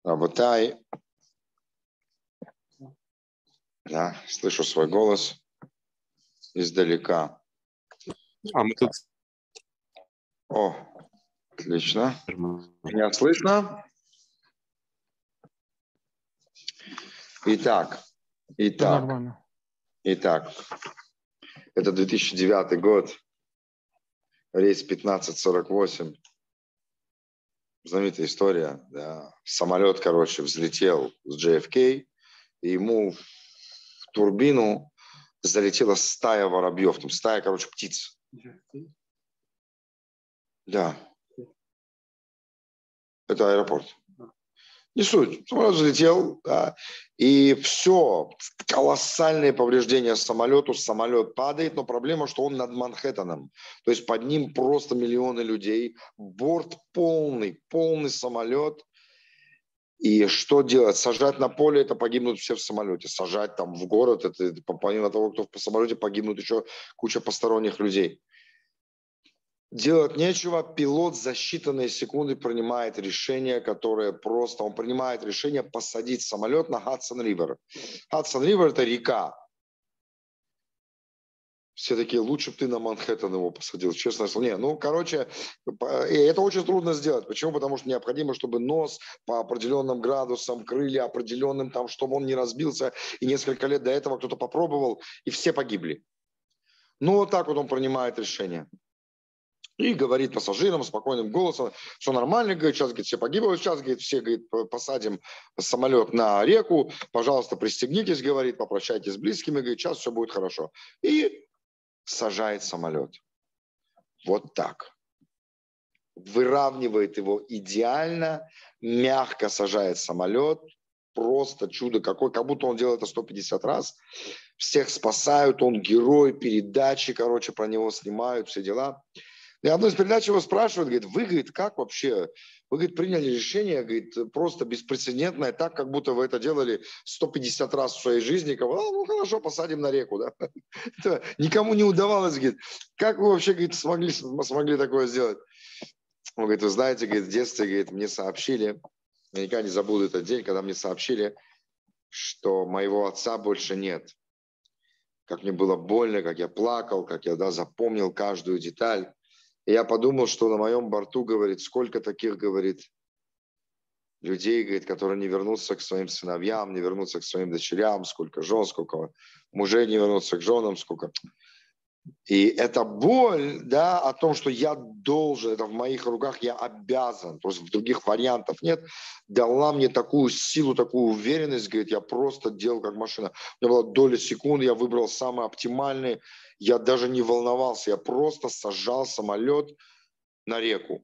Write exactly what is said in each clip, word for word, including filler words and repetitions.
Работай, да, слышу свой голос издалека. А мы тут... О, отлично. Меня слышно? Итак, итак, Нормально. итак, это две тысячи девятый год, рейс пятнадцать сорок восемь. Знаменитая история, да. Самолет, короче, взлетел с джей эф кей, и ему в турбину залетела стая воробьев, там стая, короче, птиц. Да. Это аэропорт. Не суть. Самолет взлетел, да, и все, колоссальные повреждения самолету, самолет падает, но проблема, что он над Манхэттеном, то есть под ним просто миллионы людей, борт полный, полный самолет, и что делать? Сажать на поле, это погибнут все в самолете, сажать там в город, это помимо того, кто в самолете, погибнут еще куча посторонних людей. Делать нечего, пилот за считанные секунды принимает решение, которое просто, он принимает решение посадить самолет на Хадсон-Ривер. Хадсон-Ривер – это река. Все такие, лучше бы ты на Манхэттен его посадил, честно. Не, ну, короче, и это очень трудно сделать. Почему? Потому что необходимо, чтобы нос по определенным градусам, крылья определенным, там, чтобы он не разбился. И несколько лет до этого кто-то попробовал, и все погибли. Ну, вот так вот он принимает решение. И говорит пассажирам спокойным голосом, все нормально, говорит, сейчас, говорит, все погибают, сейчас, говорит, все, говорит, посадим самолет на реку, пожалуйста, пристегнитесь, говорит, попрощайтесь с близкими, говорит, сейчас все будет хорошо. И сажает самолет. Вот так. Выравнивает его идеально, мягко сажает самолет, просто чудо какое, как будто он делает это сто пятьдесят раз. Всех спасают, он герой, передачи, короче, про него снимают, все дела. И одной из передач его спрашивают, говорит, вы, говорит, как вообще, вы, говорит, приняли решение, говорит, просто беспрецедентное, так, как будто вы это делали сто пятьдесят раз в своей жизни, а, ну, хорошо, посадим на реку, да. Это никому не удавалось, говорит, как вы вообще, говорит, смогли, смогли такое сделать? Он говорит, вы знаете, говорит, в детстве, говорит, мне сообщили, я никогда не забуду этот день, когда мне сообщили, что моего отца больше нет. Как мне было больно, как я плакал, как я, да, запомнил каждую деталь. И я подумал, что на моем борту, говорит, сколько таких, говорит, людей, говорит, которые не вернутся к своим сыновьям, не вернутся к своим дочерям, сколько жен, сколько мужей не вернутся к женам, сколько... И эта боль, да, о том, что я должен, это в моих руках, я обязан, то есть других вариантов нет, дала мне такую силу, такую уверенность, говорит, я просто делал как машина. У меня была доля секунды, я выбрал самый оптимальный, я даже не волновался, я просто сажал самолет на реку.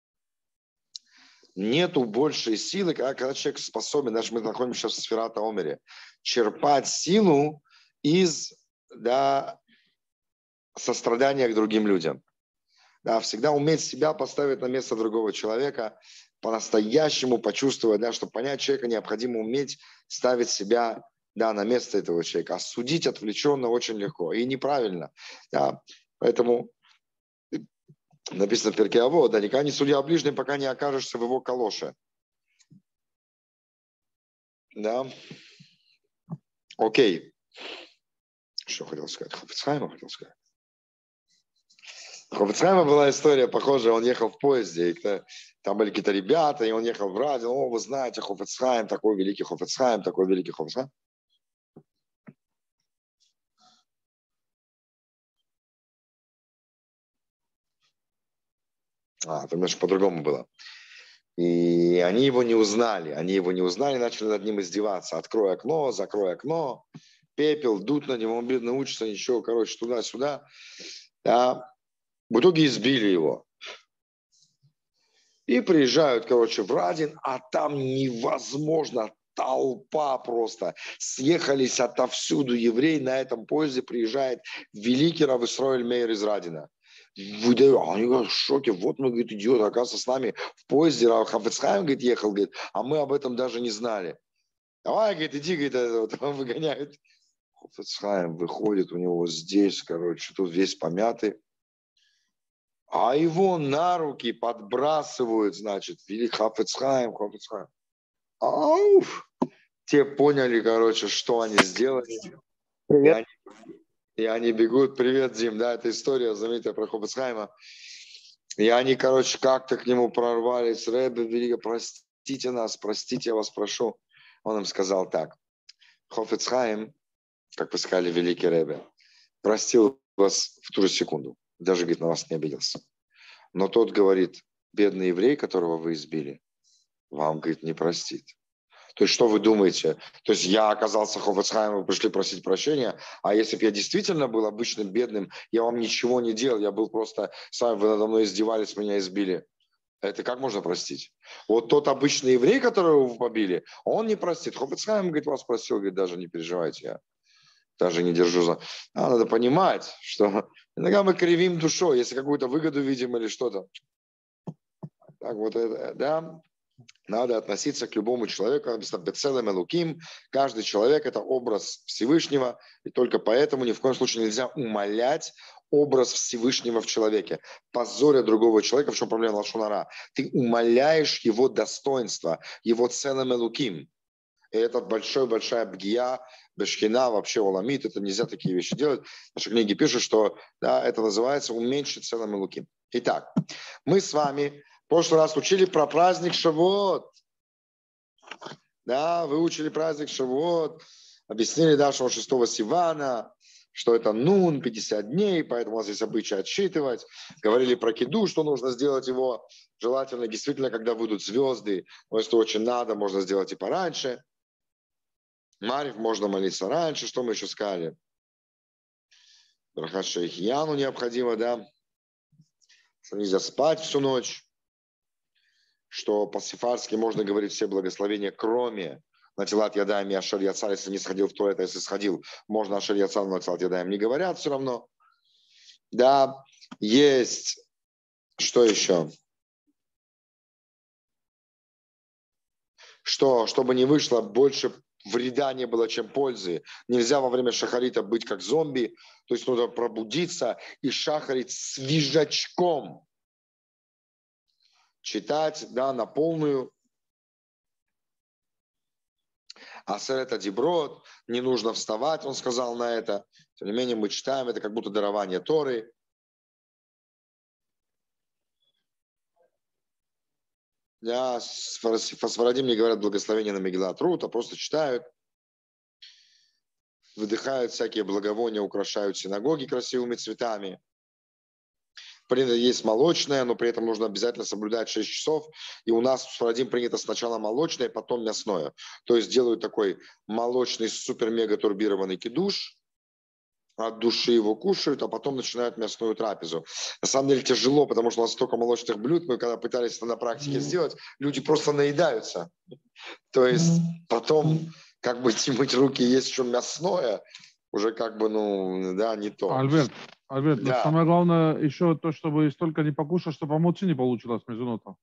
Нету большей силы, когда, когда человек способен, даже мы находимся сейчас в Сферат ха-Омере, черпать силу из, да, сострадания к другим людям. Да, всегда уметь себя поставить на место другого человека, по-настоящему почувствовать, да, чтобы понять человека, необходимо уметь ставить себя, да, на место этого человека. А судить отвлеченно очень легко и неправильно. Да. Поэтому написано в Перкей Авот, да, никогда не суди о ближнем, пока не окажешься в его калоше. Да. Окей. Что хотел сказать? Хафец Хаима хотел сказать. У Хафец Хаима была история похожая, он ехал в поезде, и там были какие-то ребята, и он ехал в радио, о, вы знаете, Хафец Хаим, такой великий Хафец Хаим, такой великий Хафец Хаим. А, там немножко по-другому было. И они его не узнали, они его не узнали, начали над ним издеваться. Открой окно, закрой окно, пепел, дуть на него, он, бедно, учится, ничего, короче, туда-сюда. Да. В итоге избили его. И приезжают, короче, в Радин, а там невозможно, толпа просто. Съехались отовсюду евреи, на этом поезде приезжает великий Рав Исроэль Меир из Радина. Выдаю, а они говорят, в шоке, вот мы, говорит, идиот, оказывается, с нами в поезде Рав Хафец Хаим, говорит, ехал, говорит, а мы об этом даже не знали. Давай, говорит, иди, говорит, вот, выгоняют. Хафец Хаим выходит, у него здесь, короче, тут весь помятый. А его на руки подбрасывают, значит, великий Хафец Хаим, Хафец Хаим. Ауф! Те поняли, короче, что они сделали. И они, и они бегут. Привет, Дим. Да, это история знаменитая про Хофицхайма. И они, короче, как-то к нему прорвались. Ребе, велико, простите нас, простите, я вас прошу. Он им сказал так. Хофицхайм, как вы сказали, великий Ребе, простил вас в ту же секунду. Даже, говорит, на вас не обиделся. Но тот говорит, бедный еврей, которого вы избили, вам, говорит, не простит. То есть, что вы думаете? То есть, я оказался Хофицхаймом, вы пришли просить прощения, а если бы я действительно был обычным бедным, я вам ничего не делал, я был просто, сами вы надо мной издевались, меня избили. Это как можно простить? Вот тот обычный еврей, которого вы побили, он не простит. Хофицхайм, говорит, вас простил, говорит, даже не переживайте, я даже не держу за... А, надо понимать, что иногда мы кривим душой, если какую-то выгоду видим или что-то. Так вот, это, да, надо относиться к любому человеку, написано «Бецелем элуким». Каждый человек – это образ Всевышнего, и только поэтому ни в коем случае нельзя умалять образ Всевышнего в человеке, позоря другого человека. В чем проблема лашон ара? Ты умаляешь его достоинство, его целем элуким. И это большая-большая бгия, бешхина, вообще уламит. Это нельзя такие вещи делать. Наши книги пишут, что да, это называется уменьшить целым элуким. Итак, мы с вами в прошлый раз учили про праздник Шавуот. Да, выучили праздник Шавуот, объяснили, да, что шестого Сивана, что это нун, пятьдесят дней, поэтому у нас есть обычай отсчитывать. Говорили про киду, что нужно сделать его желательно действительно, когда выйдут звезды. Но если очень надо, можно сделать и пораньше. Марив можно молиться раньше. Что мы еще сказали? Браха Шейхияну необходимо, да. Что нельзя спать всю ночь. Что по-сефарски можно говорить все благословения, кроме Натилат Ядаем и Ашер Яцар, если не сходил в туалет, а если сходил, можно Ашер Яцар, но Натилат Ядаем не говорят все равно. Да, есть. Что еще? Что, чтобы не вышло, больше вреда не было, чем пользы. Нельзя во время шахарита быть как зомби, то есть нужно пробудиться и шахарить свежачком. Читать, да, на полную. Асерет Адиброд, не нужно вставать, он сказал на это. Тем не менее, мы читаем, это как будто дарование Торы. Я Фасфарадим не говорят благословение на Мегилат Рут, а просто читают. Выдыхают всякие благовония, украшают синагоги красивыми цветами. Принято есть молочное, но при этом нужно обязательно соблюдать шесть часов. И у нас в Сфарадим принято сначала молочное, потом мясное. То есть делают такой молочный супер-мега-турбированный кидуш, от души его кушают, а потом начинают мясную трапезу. На самом деле тяжело, потому что у нас столько молочных блюд, мы когда пытались это на практике сделать, люди просто наедаются. То есть потом как бы мыть руки, есть еще мясное, уже как бы, ну, да, не то. Альберт, Альберт, да. но самое главное еще то, чтобы столько не покушать, чтобы амоци не получилось между нотом.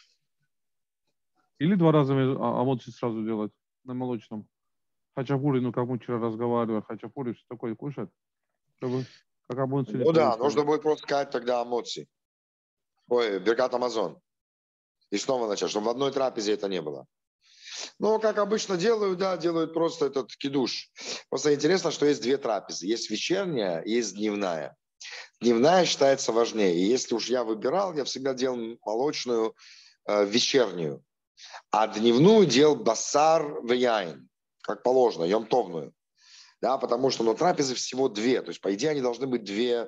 Или два раза амоци сразу делать на молочном. Хачапури, ну как мы вчера разговаривали, хачапури, все такое кушать, чтобы как амоци не Ну да, получилось. нужно будет просто сказать тогда амоци. Ой, Беркат Амазон. И снова начать, чтобы в одной трапезе это не было. Ну, как обычно делают, да, делают просто этот кидуш. Просто интересно, что есть две трапезы. Есть вечерняя, есть дневная. Дневная считается важнее. И если уж я выбирал, я всегда делал молочную э, вечернюю. А дневную делал басар вяйн, как положено, йомтовную. Да, потому что ну, трапезы всего две. То есть, по идее, они должны быть две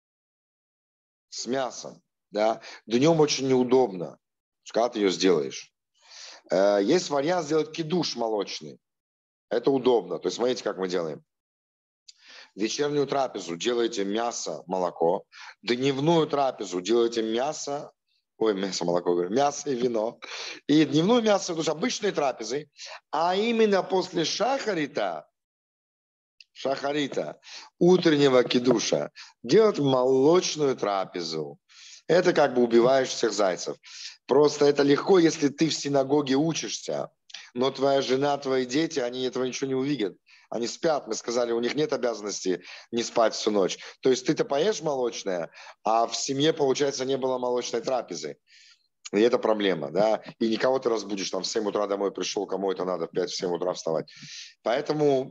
с мясом. Да. Днем очень неудобно, когда ты ее сделаешь. Есть вариант сделать кидуш молочный. Это удобно. То есть смотрите, как мы делаем. Вечернюю трапезу делаете мясо, молоко. Дневную трапезу делаете мясо, ой, мясо, молоко, говорю, мясо и вино. И дневную мясо, то есть обычные трапезы. А именно после шахарита, шахарита, утреннего кидуша, делать молочную трапезу. Это как бы убиваешь всех зайцев. Просто это легко, если ты в синагоге учишься, но твоя жена, твои дети, они этого ничего не увидят. Они спят, мы сказали, у них нет обязанности не спать всю ночь. То есть ты-то поешь молочное, а в семье, получается, не было молочной трапезы. И это проблема, да. И никого ты разбудишь, там в семь утра домой пришел, кому это надо в пять-семь утра вставать. Поэтому,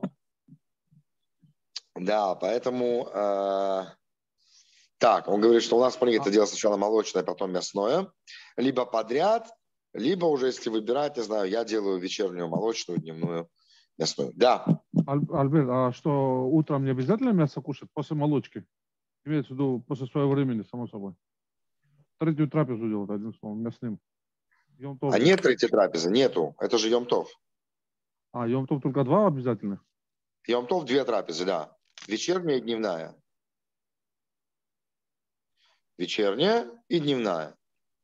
да, поэтому, э, так, он говорит, что у нас принято делать сначала молочное, потом мясное, либо подряд, либо уже, если выбирать, не знаю, я делаю вечернюю молочную, дневную мясную. Да. Альберт, а что утром не обязательно мясо кушать после молочки? Имеется в виду после своего времени, само собой. Третью трапезу делать, одним словом, мясным. А нет третьей трапезы? Нету. Это же Йом-Тов. А, Йом-Тов только два обязательно? Йом-Тов две трапезы, да. Вечерняя и дневная. Вечерняя и дневная.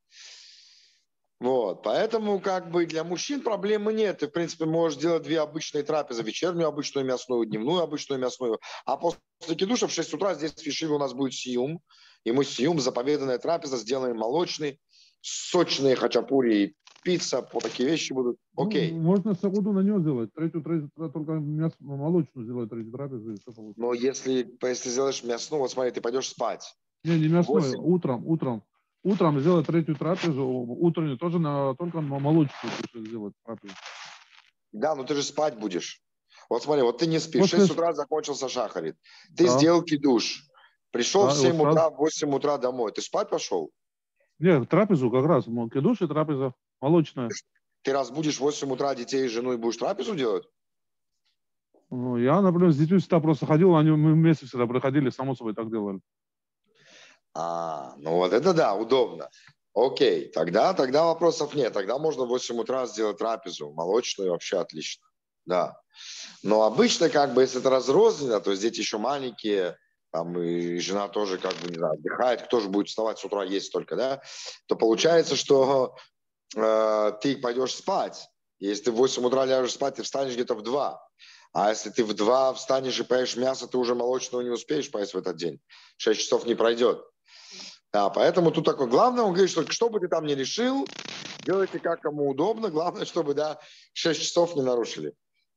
Вот, поэтому как бы для мужчин проблемы нет. Ты, в принципе, можешь делать две обычные трапезы. Вечернюю обычную мясную, дневную обычную мясную. А после кидуша в шесть утра здесь в Ешиве у нас будет сиюм. И мы сиюм, заповеданная трапеза, сделаем молочный, сочные хачапури и пицца. Вот такие вещи будут. Окей. Ну, можно сагуду на нее сделать. Третью, третью, только мясо, молочную сделать, третью трапезу. Но если, если сделаешь мясную, вот смотри, ты пойдешь спать. Не, не мясной, утром, утром. Утром сделать третью трапезу, утреннюю тоже на, только на молочную сделать трапезу. Да, но ты же спать будешь. Вот смотри, вот ты не спишь. В шесть утра закончился шахарит. Ты да. сделал кидуш. Пришел да, в семь утра, сразу... в восемь утра домой. Ты спать пошел? Нет, трапезу как раз. Кидуш и трапеза молочная. Ты разбудишь в восемь утра детей и жену и будешь трапезу делать? Ну, я, например, с детьми всегда просто ходил, они мы вместе всегда приходили, само собой так делали. А, ну вот это да, удобно. Окей, тогда, тогда вопросов нет. Тогда можно в восемь утра сделать трапезу, молочную, вообще отлично. Да. Но обычно, как бы, если это разрозненно, то есть дети еще маленькие, там и жена тоже, как бы, не знаю, отдыхает, кто же будет вставать с утра есть только, да, то получается, что э, ты пойдешь спать. Если ты в восемь утра ляжешь спать, ты встанешь где-то в два. А если ты в два встанешь и поешь мясо, ты уже молочного не успеешь поесть в этот день. шесть часов не пройдет. Да, поэтому тут такое. Главное, он говорит, что что бы ты там ни решил, делайте как кому удобно. Главное, чтобы, да, шесть часов не нарушили.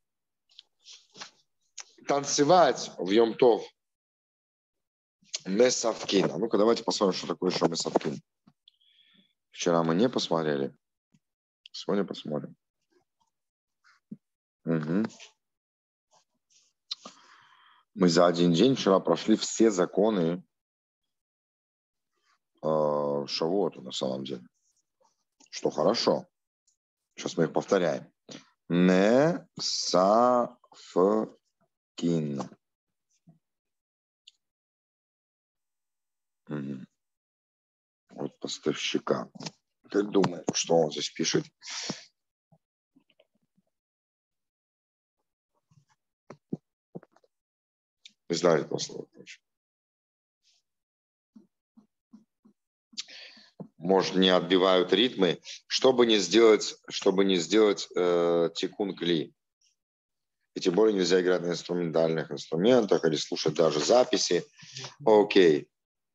Танцевать в Йом-Тов. Месавкин. А ну-ка, давайте посмотрим, что такое еще Месавкин. Вчера мы не посмотрели. Сегодня посмотрим. Угу. Мы за один день вчера прошли все законы э, Шавуота, на самом деле. Что хорошо. Сейчас мы их повторяем. Месавкин. Угу. Вот поставщика. Как думаю, что он здесь пишет? Не знаю этого слова. Может, не отбивают ритмы, чтобы не сделать, чтобы не сделать э, тикун кли. И тем более нельзя играть на инструментальных инструментах или слушать даже записи. Окей.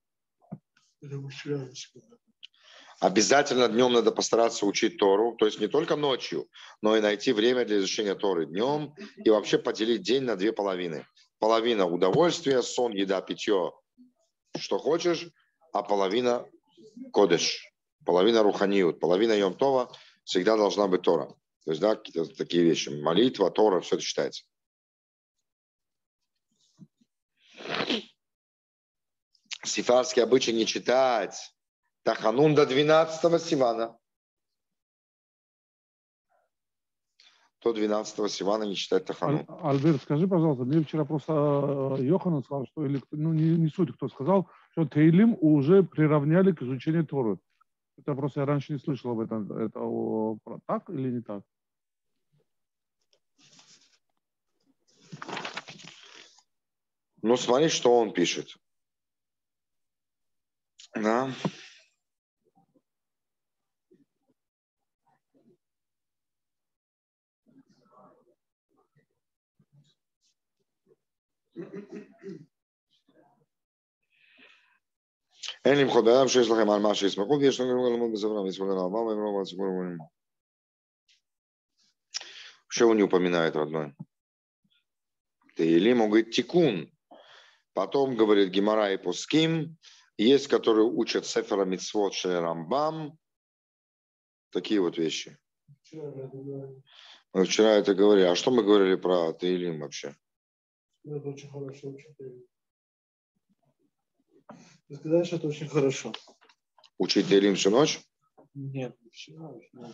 Обязательно днем надо постараться учить Тору, то есть не только ночью, но и найти время для изучения Торы днем и вообще поделить день на две половины. Половина удовольствия, сон, еда, питье, что хочешь, а половина кодеш, половина руханиют, половина Йом-Това всегда должна быть Тора. То есть, да, какие-то такие вещи. Молитва, Тора, все это считается. Сифарский обычай не читать Таханун до двенадцатого Сивана. До двенадцатого Сивана не читать Таханун. Аль, Альберт, скажи, пожалуйста, мне вчера просто Йоханан сказал, что, или, ну, не, не суть, кто сказал, что Тейлим уже приравняли к изучению Торы. Это просто я раньше не слышал об этом. Это о, так или не так? Ну, смотри, что он пишет. Да. אין למחות באדם שיש לכם על מה שיסמכו, ויש לנו ללמוד בספר המצוות על ארבע, והם לא בציבור אומרים. Что он не упоминает родной? Теилим, он говорит тикун. Потом говорит Гемара и Пуским. Есть, которые учат Сефера Мицвот Шель Рамбам. Такие вот вещи. Мы вчера это говорили. А что мы говорили про Теилим вообще? Это очень хорошо учить. Ты сказал, что это очень хорошо. Учить Теилим всю ночь? Нет, вчера.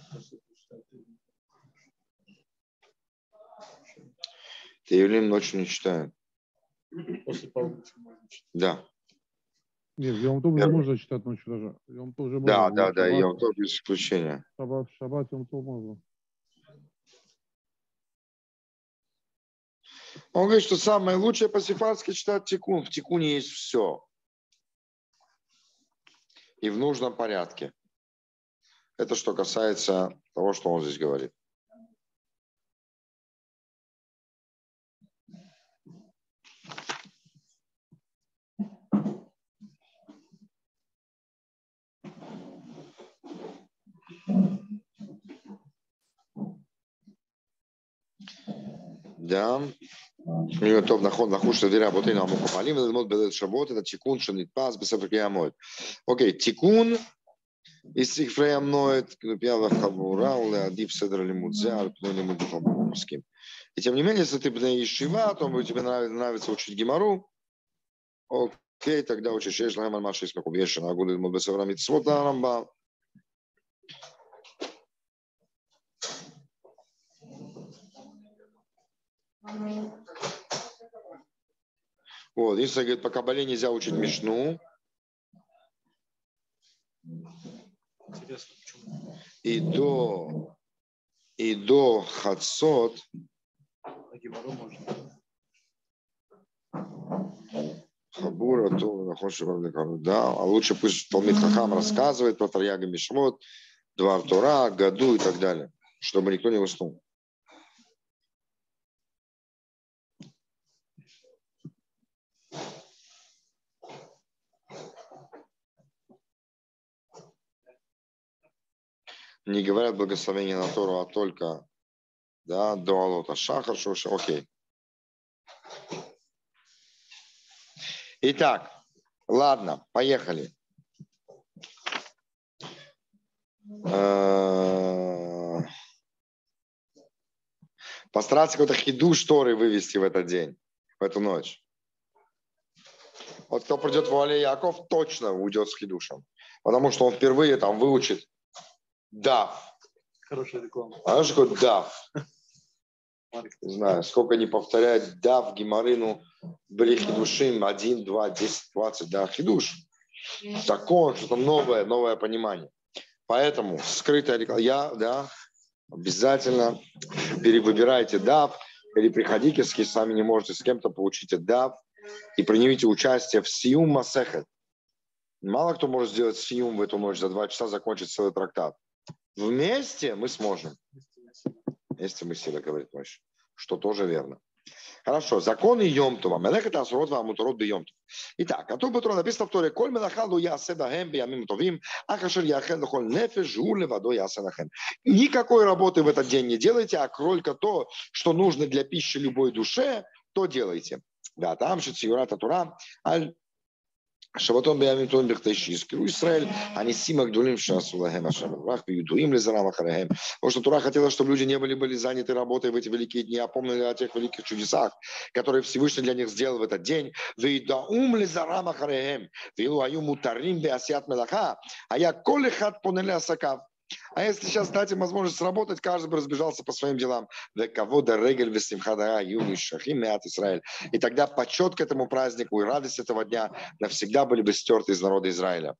Теилим ночью не читают. После полуночи можно читать. Да. Нет, в Йом-Тов уже можно читать ночью даже. Йом-Тов уже Да, можно. да, В да, шаббат- Йом Тов без исключения. Шаббат, шаббат, Йом-Тов можно. Он говорит, что самое лучшее по-сефардски читать тикун. В тикуне есть все. И в нужном порядке. Это что касается того, что он здесь говорит. Да. טוב, נכון, נחוש שדירי רבותינו המקובלים וללמוד בליל שבועות את התיקון שנתפס בספר קריאה המועד. אוקיי, תיקון из ספרי המועד, כנופיה וחבורה, ולהעדיף סדר לימוד זה על פני לימוד בחבורה מסכים. И тем не менее, если ты бней ешива, то тебе нравится, нравится учить гемару, окей, тогда учишь шеш лайм аль-маши смеку вешен, агуд лимод бесевра митцвот на Рамбам. Вот, если говорит, по кабале нельзя учить мишну. Интересно, почему? И до, и до хацот А геморрой можно. хабура, то находишься в да, а лучше пусть Талмид Хахам рассказывает про Тарьяга Мишмот, Двар Тора, Гаду и так далее, чтобы никто не уснул. Не говорят благословение на Тору, а только да, до Алота Шахар, Шоша, окей. Итак, ладно, поехали. Постараться какой-то хидуш Торы вывести в этот день, в эту ночь. Вот кто придет в Уале Яков, точно уйдет с хидушем. Потому что он впервые там выучит дав. Хорошая реклама. А что такое дав? Не знаю, сколько не повторять дав, геморрину, были хидушим, один, два, десять, двадцать, да, хидуш. Закон, что-то новое, новое понимание. Поэтому скрытая реклама. Я, да, обязательно перевыбирайте дав, или приходите, если сами не можете с кем-то, получите дав и примите участие в сиюм масехет. Мало кто может сделать сиюм в эту ночь, за два часа закончить целый трактат. Вместе мы сможем. Вместе мы сила, говорит Мойша, что тоже верно. Хорошо, законы Йом-Това. Мелехет асурот ваамутурот бе-Йом-Тов. Итак, а тут Петро написано в Торе: «Коль мелаха ло яасе бахэм биямим товим, а кашер яхен лохоль нефеш гу левадо яасе лахэм». Никакой работы в этот день не делайте, а только то, что нужно для пищи любой душе, то делайте. Да, там же циюрата Тура, аль שבתון בימים טובים בכדי שיזכרו ישראל, הניסים הגדולים שעשו להם השם יתברך, וידועים לזרם אחריהם. Потому что Тура хотела, чтобы люди не были, были заняты работой в эти великие дни, а помнили о тех великих чудесах, которые Всевышний для них сделал в этот день. וידועים לזרם אחריהם, ואילו היו מותרים בעשיית מלאכה, היה כל אחד פונה לעסקיו. А если сейчас дать им возможность работать, каждый бы разбежался по своим делам. И тогда почет к этому празднику и радость этого дня навсегда были бы стерты из народа Израиля.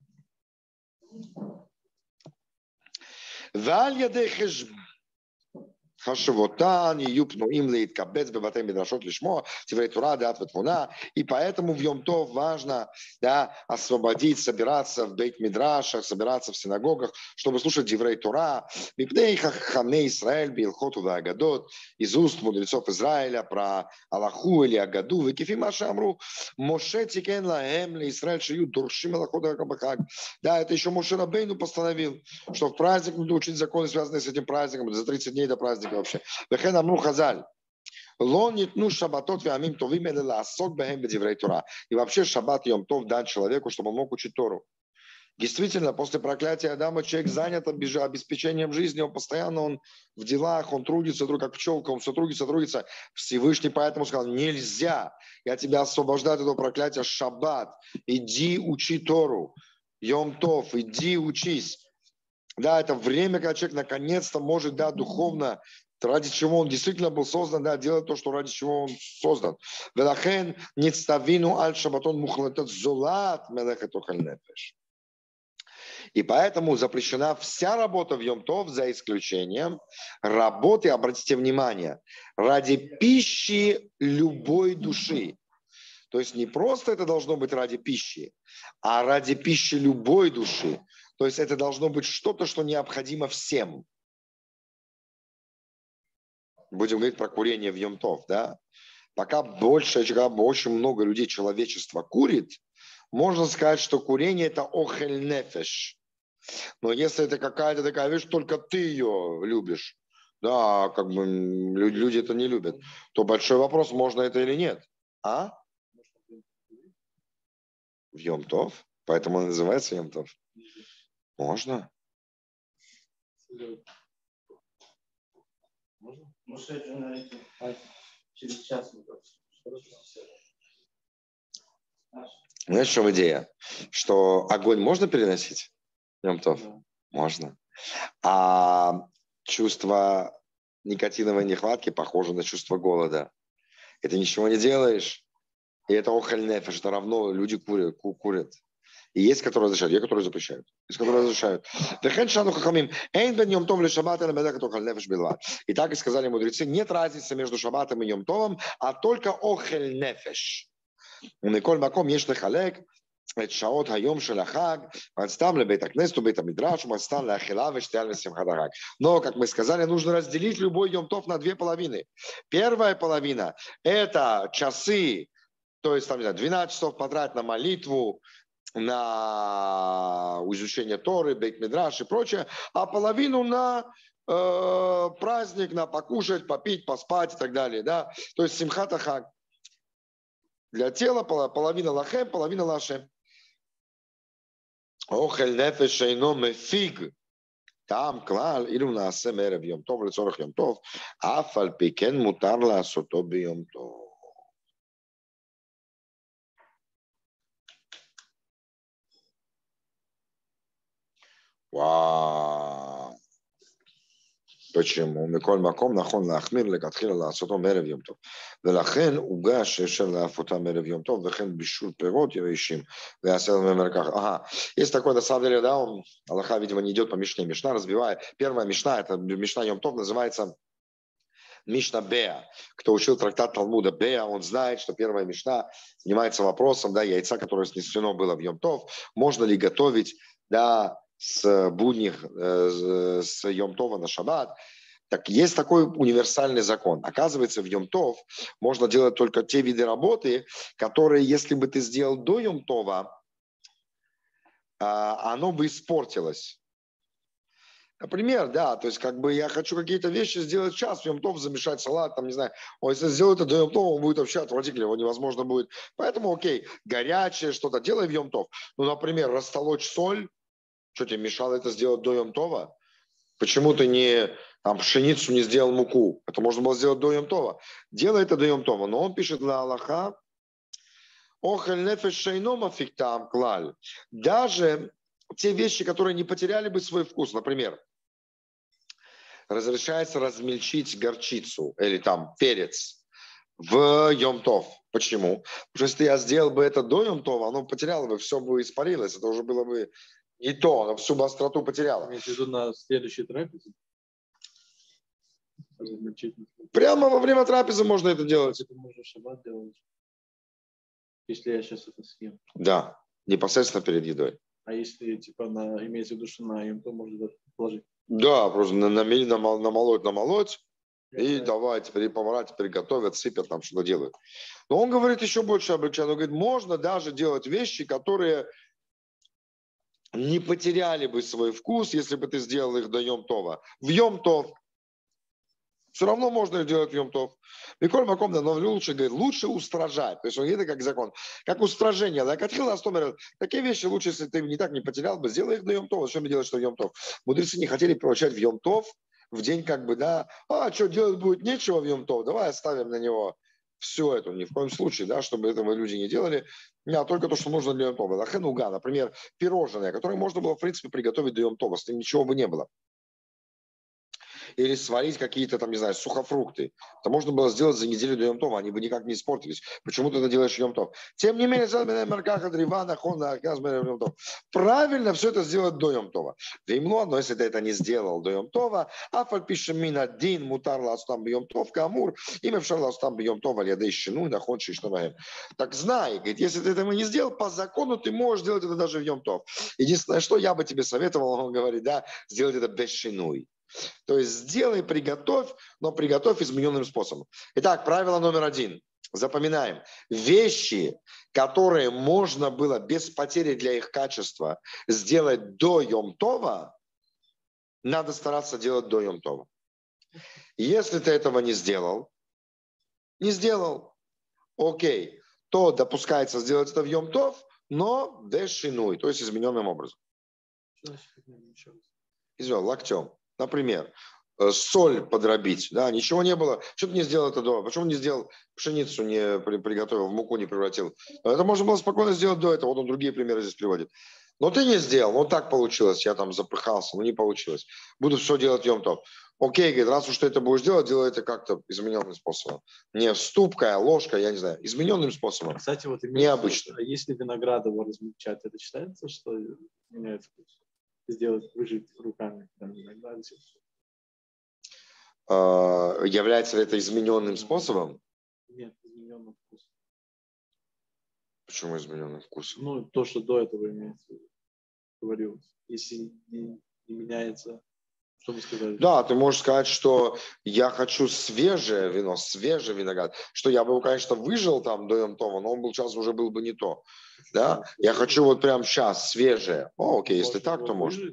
Хашивотан, Юпну, Имлейт, Кабец, Бебатей, Медрашот, Лишмо, Тиврей Тура, Дат, Ветмуна. И поэтому в Йом-Тов важно, да, освободить, собираться в Бейт-Мидрашах, собираться в синагогах, чтобы слушать Тиврей Тура, Мипней Хахамей Исраэль, Билхоту да Агадот, из уст мудрецов Израиля про Аллаху или Агаду, Векифима Шамру, Моше Тикен Лаэм, Израиль Шию, Дуршим Аллахода Кабахаг. Да, это еще Моше Рабейну постановил, что в праздник надо учить законы, связанные с этим праздником, за тридцать дней до праздника вообще. Вехен амру хазаль. Ло нитну шабатот веамим товим эле лаасок бэхэм бедиврей Тора. И вообще шаббат Йом Тов дан человеку, чтобы он мог учить Тору. Действительно, после проклятия Адама человек занят обеспечением жизни, он постоянно он в делах, он трудится, как пчелка, он все трудится, трудится. Всевышний поэтому сказал, нельзя, я тебя освобождаю от этого проклятия, шаббат, иди учи Тору, Йом Тов, иди учись. Да, это время, когда человек наконец-то может, да, духовно, ради чего он действительно был создан, да, делать то, что ради чего он создан. Велахен ництавину аль шабатон мухлатат золат мелехет охель нефеш. И поэтому запрещена вся работа в Йом-Тов, за исключением работы, обратите внимание, ради пищи любой души. То есть не просто это должно быть ради пищи, а ради пищи любой души. То есть это должно быть что-то, что необходимо всем. Будем говорить про курение в Йом-Тов, да? Пока больше, очень много людей, человечества курит, можно сказать, что курение – это охель нефеш. Но если это какая-то такая вещь, только ты ее любишь, да, как бы люди это не любят, то большой вопрос, можно это или нет. А? В Йом-Тов? Поэтому он называется Йом-Тов? Можно. Можно? Через час. Знаешь, в чем идея? Что огонь можно переносить? Йом-Тов? Да. Можно. А чувство никотиновой нехватки похоже на чувство голода. И ты ничего не делаешь, и это охель нефеш, это равно люди курят. курят. И есть, которые разрешают, есть, которые запрещают. Есть, которые разрешают. И так и сказали мудрецы, нет разницы между шаббатом и Йом-Товом, а только охель нефеш. ומכל מקום יש לחלק את שעות היום של החג, מעצתם לבית הכנסת ובית המדרש, ומעצתם לאכילה ושתייה לשמחת החג. Но, как мы сказали, нужно разделить любой Йом-Тов на две половины. Первая половина – это часы, то есть там, не знаю, двенадцать часов потратить на молитву, на изучение Торы, бейт-мидраш и прочее, а половину на э, праздник, на покушать, попить, поспать и так далее. Да? То есть симхат хаг. Для тела половина лахем, половина лашем. Охель нефеш шейно мефиг. Там клал, или у нас семерев Йом Тов, лецорах Йом Тов, афаль пикен мутар ласото б'Йом Тов. וואו. почему? מכל מקום נכון להחמיר לכתחילה לעשותו מערב יום טוב. ולכן הוגש שאפשר לאפותם מערב יום טוב, וכן בישול פירות יבשים, ויעשה ממנו ככה. Ага. Есть такое, на самом деле, да, он, Аллаха, видимо, не идет по Мишне. Мишна разбивает. Первая Мишна, это Мишна Йом Тов, называется Мишна Беа. Кто учил трактат Талмуда Беа, он знает, что первая Мишна занимается вопросом, да, яйца, которое снесено было в Йом Тов, можно ли готовить, да, с будних, с Йом-Това на шаббат. Так есть такой универсальный закон. Оказывается, в Йом-Тов можно делать только те виды работы, которые, если бы ты сделал до Йом-Това, оно бы испортилось. Например, да, то есть как бы я хочу какие-то вещи сделать сейчас, в Йом-Тов замешать салат, там, не знаю, он, если сделать это до Йом-Това, он будет вообще отвратительно, его невозможно будет. Поэтому, окей, горячее что-то делай в Йом-Тов. Ну, например, растолочь соль. Что тебе мешало это сделать до Йом-Това? Почему ты не там, пшеницу не сделал муку? Это можно было сделать до Йом-Това. Делай это до Йом-Това. Но он пишет на Аллаха, охель нефеш шейнома фиктам клаль. Даже те вещи, которые не потеряли бы свой вкус, например, разрешается размельчить горчицу или там перец в Йом-Тов. Почему? Потому что если я сделал бы это до Йом-Това, оно потеряло бы, все бы испарилось. Это уже было бы не то, оно всю бы остроту потеряло. Имеете в виду на следующей трапезе? Прямо во время трапезы можно это делать. Это можно в шаббат делать, если я сейчас это съем. Да, непосредственно перед едой. А если типа на, имеется в виду, что на Йом Тов можно положить? Да, просто на, на, на, намолоть, намолоть, Я и знаю. давай теперь помарать, теперь готовят, сыпят, там что-то делают. Но он говорит еще больше облегченно. Он говорит, можно даже делать вещи, которые не потеряли бы свой вкус, если бы ты сделал их до Йом-Това. В Йом-Тов Все равно можно их делать в Йом-Тов. Миколь Маком, но лучше, говорит, лучше устражать. То есть он это как закон, как устражение. Такие вещи лучше, если ты не так не потерял бы, сделай их на Йом-Тов. Зачем делать, что в Йом-Тов? Мудрецы не хотели получать в Йом-Тов в день как бы, да, а что делать будет нечего в Йом-Тов, давай оставим на него все это. Ни в коем случае, да, чтобы этого люди не делали, а только то, что нужно для Йом-Това. Лахенуга, например, пирожное, которое можно было, в принципе, приготовить до Йом-Това, с ним ничего бы не было. Или сварить какие-то там, не знаю, сухофрукты. Это можно было сделать за неделю до Йом-Това, они бы никак не испортились. Почему ты это делаешь Йом-Тов? Тем не менее, правильно все это сделать до Йом-Това. Но если ты это не сделал до Йом-Това, а фальпишем мин один мутар ластам бьем-тов камур, имя вшар ластам бьем-това лядей щину находишь что на. Так знай, говорит, если ты этого не сделал, по закону ты можешь делать это даже в Йом-Тов. Единственное, что я бы тебе советовал, он говорит, да, сделать это без шинуй. То есть сделай, приготовь, но приготовь измененным способом. Итак, правило номер один. Запоминаем. Вещи, которые можно было без потери для их качества сделать до Йом-Това, надо стараться делать до Йом-Това. Если ты этого не сделал, не сделал, окей, то допускается сделать это в Йом-Тов, но без шинуй, то есть измененным образом. Извините, локтем. Например, соль подробить, да, ничего не было. Что ты не сделал это до? Почему не сделал пшеницу, не приготовил, в муку не превратил? Это можно было спокойно сделать до этого. Вот он другие примеры здесь приводит. Но ты не сделал, ну так получилось, я там запыхался, ну не получилось. Буду все делать Йом-Тов. Окей, говорит, раз уж ты это будешь делать, делай это как-то измененным способом. Не ступкой, ложкой, я не знаю, измененным способом. Кстати, вот необычно. А если виноград его размельчать, это считается, что меняется вкус? Сделать, выжить руками там, виноград? А, является ли это измененным способом? Нет, измененным вкусом. Почему измененным вкусом? Ну, то, что до этого имеется, говорилось. Если не, не меняется, что вы сказали? Да, ты можешь сказать, что я хочу свежее вино, свежий виноград, что я бы, конечно, выжил там до Йом-Това, но он был сейчас уже был бы не то. Да? Я хочу вот прямо сейчас свежее. О, окей, если так, то можно.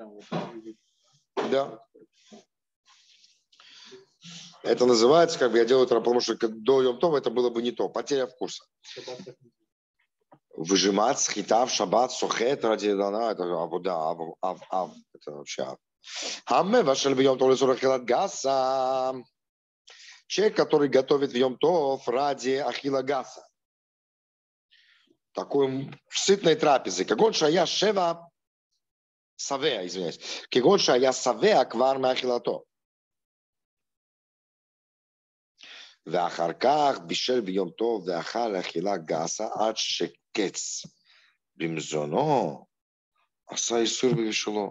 Да. Это называется, как бы я делаю это, потому что до Йом-Това это было бы не то. Потеря вкуса. Выжимать, схитав, шаббат, сухет, ради дана, это авода, ав, ав, ав, это вообще ав. Хамме вашел в Йом-Тов лесурах хилат гаса. Человек, который готовит в Йом-Тов ради ахила гаса. Такой сытной трапезы. Кагон шая шева савеа, извиняюсь. Кагон шая савеа квар меахилато. ואחר כך בישל ביום טוב ואכל אכילה גסה עד שקץ במזונו עשה איסור בבישולו.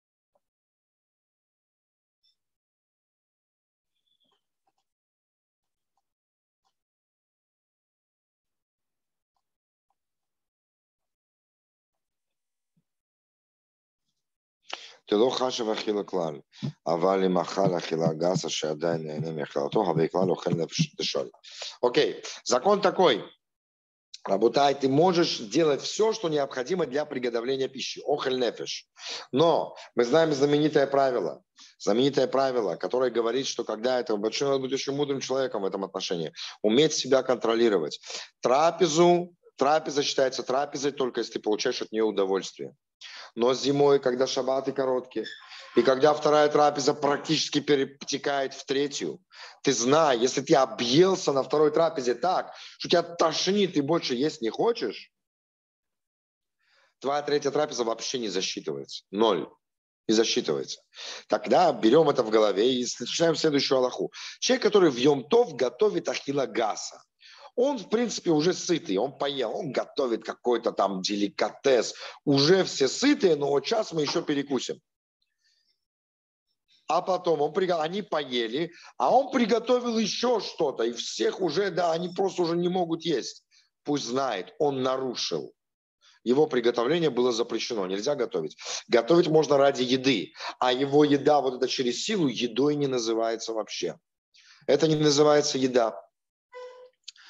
לא חש ואכילה כלל, אבל אם אכל אכילה גסה שעדיין נהנה מאכילתו, הווי כלל אוכל נפש דשול. Окей, закон такой. Рабутай, ты можешь делать все, что необходимо для приготовления пищи. Охель нефеш. Но мы знаем знаменитое правило. Знаменитое правило, которое говорит, что когда это... Большой надо быть очень мудрым человеком в этом отношении. Уметь себя контролировать. Трапезу, трапеза считается трапезой, только если ты получаешь от нее удовольствие. Но зимой, когда шаббаты короткие, и когда вторая трапеза практически перетекает в третью, ты знай, если ты объелся на второй трапезе так, что тебя тошнит, ты больше есть не хочешь, твоя третья трапеза вообще не засчитывается. Ноль. Не засчитывается. Тогда берем это в голове и начинаем следующую алаху. Человек, который в Йом-Тов готовит ахила гаса, он, в принципе, уже сытый, он поел, он готовит какой-то там деликатес. Уже все сытые, но вот сейчас мы еще перекусим. А потом он, они поели, а он приготовил еще что-то, и всех уже, да, они просто уже не могут есть. Пусть знает, он нарушил. Его приготовление было запрещено, нельзя готовить. Готовить можно ради еды, а его еда, вот это через силу, едой не называется вообще. Это не называется еда.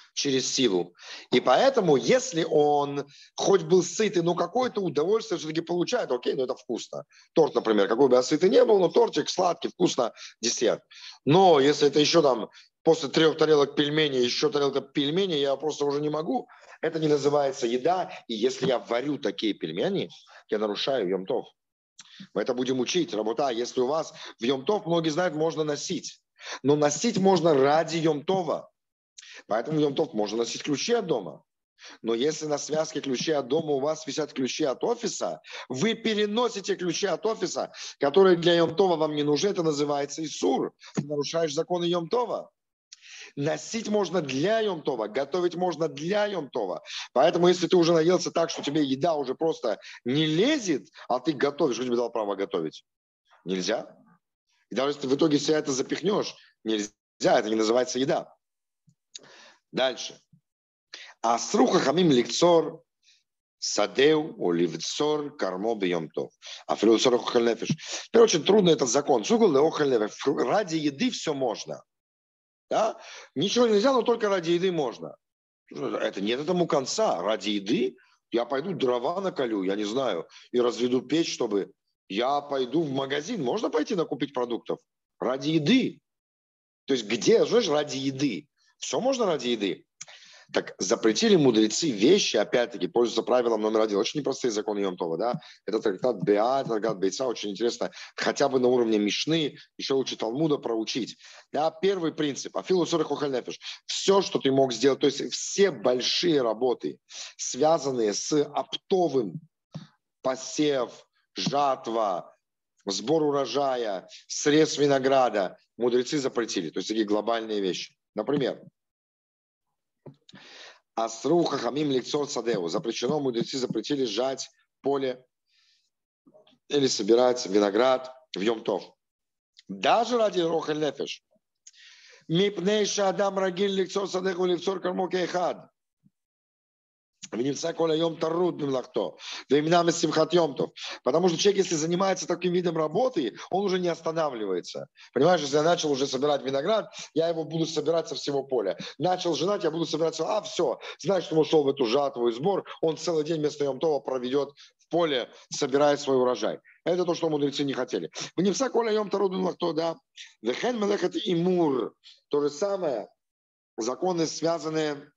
через силу. И поэтому, если он хоть был сытый, но какое-то удовольствие все-таки получает, окей, ну это вкусно. Торт, например, какой бы я сытый не был, но тортик сладкий, вкусно, десерт. Но если это еще там после трех тарелок пельменей, еще тарелка пельменей, я просто уже не могу, это не называется еда. И если я варю такие пельмени, я нарушаю йом-тов. Мы это будем учить. Работа, если у вас в йом-тов, многие знают, можно носить. Но носить можно ради йом-това. Поэтому в йом-тов можно носить ключи от дома. Но если на связке ключей от дома у вас висят ключи от офиса, вы переносите ключи от офиса, которые для йом-това вам не нужны. Это называется исур. Ты нарушаешь законы йом-това. Носить можно для йом-това, готовить можно для йом-това. Поэтому если ты уже наелся так, что тебе еда уже просто не лезет, а ты готовишь, что тебе дал право готовить? Нельзя. И даже если ты в итоге все это запихнешь, нельзя, это не называется еда. Дальше. Асру хахамим лекцор садеу о ливцор кармо бьемтов. А филосор охаль нефеш. Теперь очень трудно этот закон. Ради еды все можно. Да? Ничего нельзя, но только ради еды можно. Это нет этому конца. Ради еды я пойду дрова наколю, я не знаю, и разведу печь, чтобы... Я пойду в магазин. Можно пойти накупить продуктов? Ради еды. То есть где, знаешь, ради еды? Все можно ради еды. Так запретили мудрецы вещи, опять-таки, пользуются правилом номер один. Очень непростые законы йом-това, да? Это трактат Беа, трактат Бейца, очень интересно. Хотя бы на уровне Мишны, еще лучше Талмуда проучить. Да, первый принцип. Афилу сорок охаль нефеш. Все, что ты мог сделать, то есть все большие работы, связанные с оптовым, посев, жатва, сбор урожая, срез винограда, мудрецы запретили. То есть такие глобальные вещи. Например, Асру хахамим лекцор садеу. Запрещено, мудрецы запретили жать поле или собирать виноград в йом-тов. Даже ради рохаль нефеш. Мипней шадам рагиль лекцор садеу лекцор кармо кейхад. Потому что человек, если занимается таким видом работы, он уже не останавливается. Понимаешь, если я начал уже собирать виноград, я его буду собирать со всего поля. Начал женать, я буду собирать, а все, знаешь, что он ушел в эту жатву и сбор, он целый день вместо йом-това проведет в поле, собирая свой урожай. Это то, что мудрецы не хотели. То же самое, законы, связанные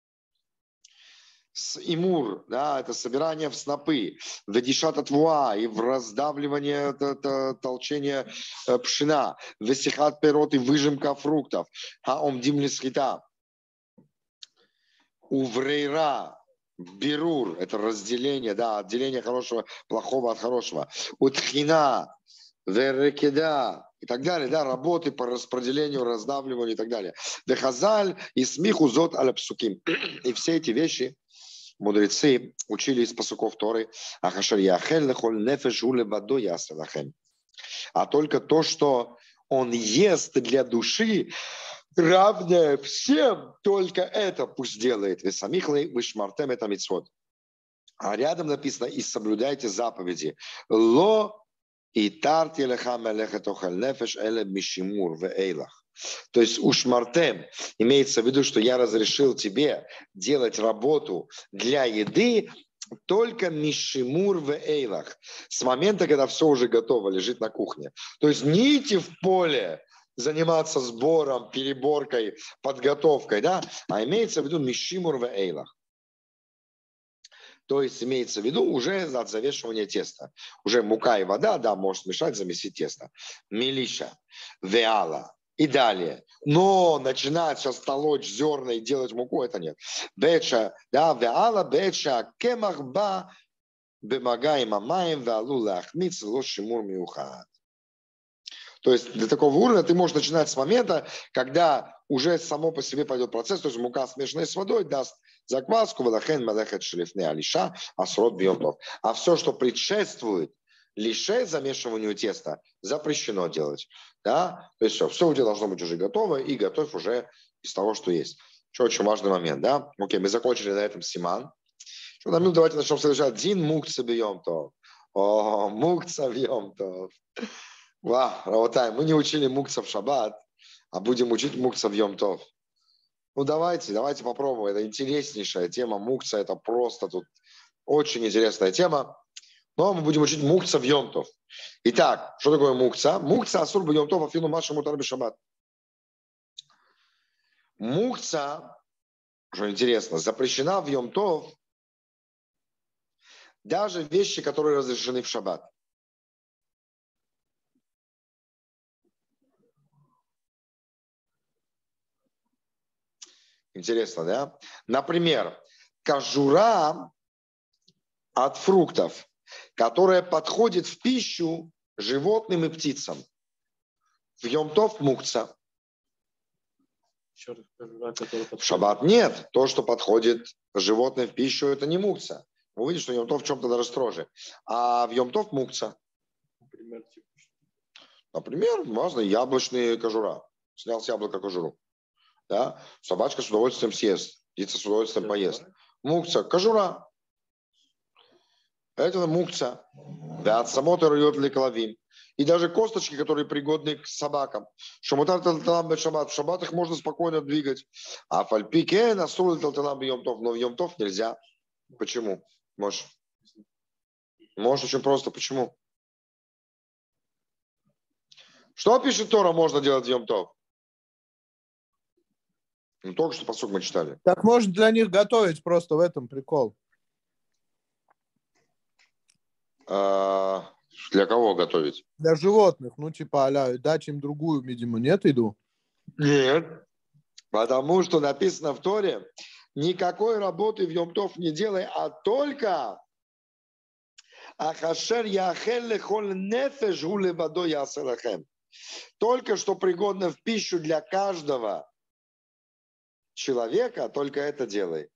с имур, да, это собирание в снопы, в дишат атвуа и в раздавливание, это, это, толчение э, пшена, в сихат пирот и выжимка фруктов, а омдим лисхита, уврейра, бирур, это разделение, да, отделение хорошего, плохого от хорошего, утхина, верекеда, и так далее, да, работы по распределению, раздавливанию и так далее. Дехазаль и смиху зот аля псуким. И все эти вещи мудрецы учили из пасуков Торы. А только то, что он ест для души, равное всем, только это пусть делает. А рядом написано: и соблюдайте заповеди. Ло и тарти леха мелехет охаль нефеш эле мишимур ве эйлах. То есть ушмартем имеется в виду, что я разрешил тебе делать работу для еды только мишимур в эйлах, с момента, когда все уже готово, лежит на кухне. То есть не идти в поле, заниматься сбором, переборкой, подготовкой, да, а имеется в виду мишимур в эйлах. То есть имеется в виду уже от завешивания теста. Уже мука и вода, да, может смешать, замесить тесто. Милиша, веала. И далее. Но начинать сейчас толочь зерна и делать муку, это нет. Беча, да, веала, беча, кемах ба, бемага и мамаем, веалу лахмиц, лошимур миухат. То есть до такого уровня ты можешь начинать с момента, когда уже само по себе пойдет процесс, то есть мука, смешанная с водой, даст закваску, валахен малехет шлифне алиша, асрот бьемтов. А все, что предшествует лише замешиванию теста, запрещено делать. Да? То есть все, все у тебя должно быть уже готово, и готовь уже из того, что есть. Еще очень важный момент. Да? Окей, мы закончили на этом симан. Ну, давайте начнем следующий. Дин мукца бьемтов. О, мукца бьемтов. Вау, Равотай, мы не учили мукца в шаббат, а будем учить мукца в йом-тов. Ну, давайте, давайте попробуем. Это интереснейшая тема. Мукца – это просто тут очень интересная тема. Но мы будем учить мукца в Йом-Тов. Итак, что такое мукца? Мукца асур б Йом-Тов афину маша мутар бешаббат. Мукца, что интересно, запрещена в Йом-Тов даже вещи, которые разрешены в шаббат. Интересно, да? Например, кожура от фруктов, которая подходит в пищу животным и птицам. В Йом-Тов мукца. В шаббат нет. То, что подходит животным в пищу, это не мукца. Вы увидите, что Йом-Тов в чем-то даже строже. А в Йом-Тов мукца. Например, типа, Например, можно яблочные кожура. Снял с яблока кожуру. Да? Собачка с удовольствием съест. Птица с удовольствием поест. Мукца. Кожура. Это мукца. Да, от самота рует леклавим. И даже косточки, которые пригодны к собакам. Шамутар талталам бе шаббат. В шаббат их можно спокойно двигать. А фальпике насули талталам бе Йом-Тов. Но в Йом-Тов нельзя. Почему? Можешь? Можешь очень просто. Почему? Что пишет Тора, можно делать в Йом-Тов? Ну, только что посук мы читали. Так можно для них готовить, просто в этом прикол. А, для кого готовить? Для животных, ну типа а-ля, дать им другую, видимо, нет еду? Нет. Потому что написано в Торе, никакой работы в Йом-Тов не делай, а только ахашер яхел лехоль нефеш гу левадо ясерахем. Только что пригодно в пищу для каждого человека, только это делай.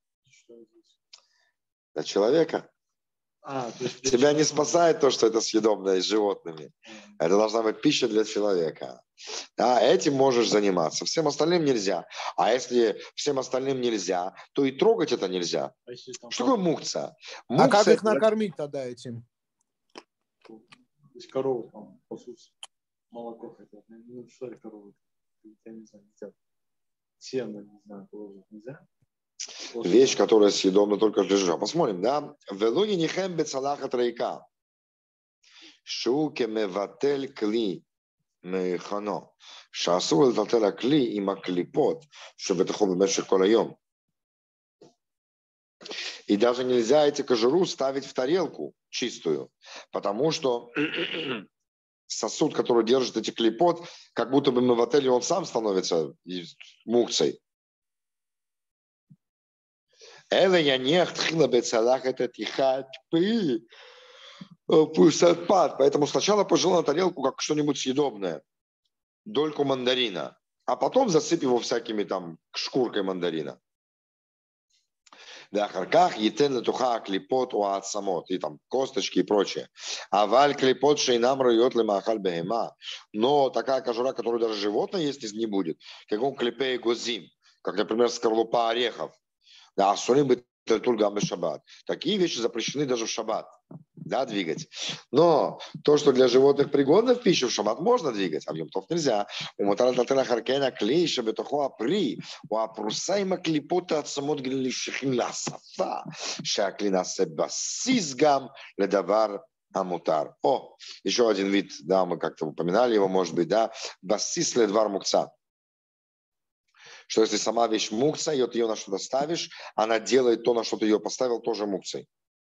Для человека. А, то есть Тебя не спасает то, что это съедобное с животными. Это должна быть пища для человека. Да, этим можешь заниматься. Всем остальным нельзя. А если всем остальным нельзя, то и трогать это нельзя. А если там Что такое мукца? А Мукца как их это- накормить тогда этим? То есть коровы там пасутся, молоко хотят. Ну, что это коровы? Я не знаю, хотят. Сено, не знаю, положить нельзя. Вещь, которая съедобна только для жижа. Посмотрим, да? Велуни нихем бецалаха тройка. Шуке меватель кли механо. Шасу летателя кли и маклипот, чтобы это хобби меньше колайом. И даже нельзя эти кожуру ставить в тарелку чистую, потому что сосуд, который держит эти клипот, как будто бы меватель, он сам становится мукцей. Эле я не хтхила бецалах это тихат пы. Пусть отпад. Поэтому сначала положил на тарелку как что-нибудь съедобное. Дольку мандарина. А потом засыпь его всякими там шкуркой мандарина. Да, харках, етен летуха, клипот, уатсамот. И там косточки и прочее. А валь клипот шейнам роет лемахаль бехема. Но такая кожура, которую даже животное есть, не будет. Как он клипей гозим. Как, например, скорлупа орехов. Да, асурим бы тульгам бе шаббат. Такие вещи запрещены даже в шаббат. Да, двигать. Но то, что для животных пригодно в пищу, в шаббат можно двигать, а в Йом-Тов нельзя. У мотарататера харкена клей, чтобы тохо апри, у апрусайма клипота от самот грилищих ласафа, шаклина себасизгам ледавар амутар. О, еще один вид, да, мы как-то упоминали его, может быть, да, басис ледвар мукца. Что если сама вещь мукца, и вот ее на что-то ставишь, она делает то, на что ты ее поставил, тоже мукцей.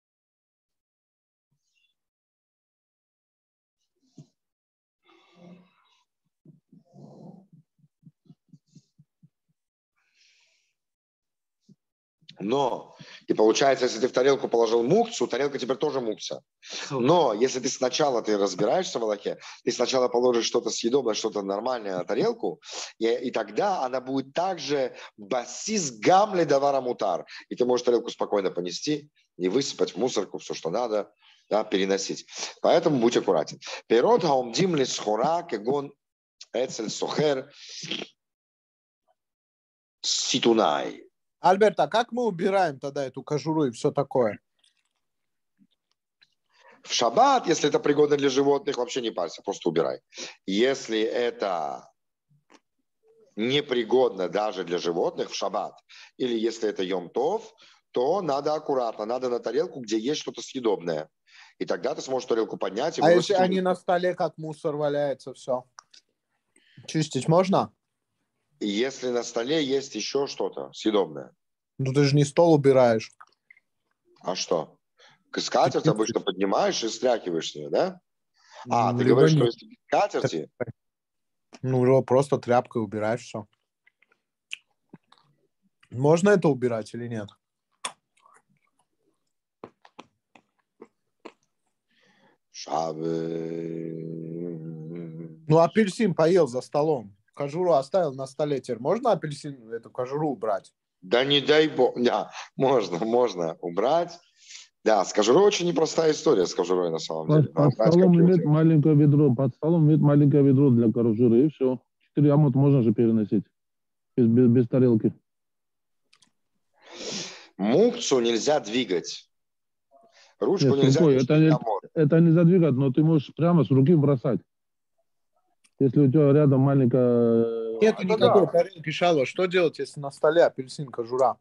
Но, и получается, если ты в тарелку положил мукцу, тарелка теперь тоже мукца. Но если ты сначала, ты разбираешься в Аллахе, ты сначала положишь что-то съедобное, что-то нормальное на тарелку, и, и тогда она будет также басис гамле давара мутар. И ты можешь тарелку спокойно понести и высыпать в мусорку все, что надо, да, переносить. Поэтому будь аккуратен. Пирот хаумдим ли схора кегон эцель сохер ситунай. Альберт, а как мы убираем тогда эту кожуру и все такое? В шаббат, если это пригодно для животных, вообще не парься, просто убирай. Если это непригодно даже для животных в шаббат. Или если это йом-тов, то надо аккуратно, надо на тарелку, где есть что-то съедобное. И тогда ты сможешь тарелку поднять и А выбросить. если они на столе, как мусор валяется, все? Чистить можно? Если на столе есть еще что-то съедобное. Ну ты же не стол убираешь. А что? Скатерть обычно поднимаешь и стряхиваешь с нее, да? А, ты Либо говоришь, что нет. если без скатерти? Ну, его просто тряпкой убираешь, все. Можно это убирать или нет? Шабы... Ну, апельсин поел за столом. Кожуру оставил на столе. Теперь можно апельсин, эту кожуру убрать? Да не дай бог. Да, можно, можно убрать. Да, с кожурой очень непростая история с кожурой на самом деле. Под, под столом имеет маленькое ведро, под столом имеет маленькое ведро для кожуры, и все. Четыре амот можно же переносить без, без, без тарелки. Мукцу нельзя двигать. Ручку Нет, нельзя рукой. держать Это, не, амот. это нельзя двигать, но ты можешь прямо с руки бросать. Если у тебя рядом маленькая... Нету Это никакой да. тарелки, шало. Что делать, если на столе апельсин, кожура?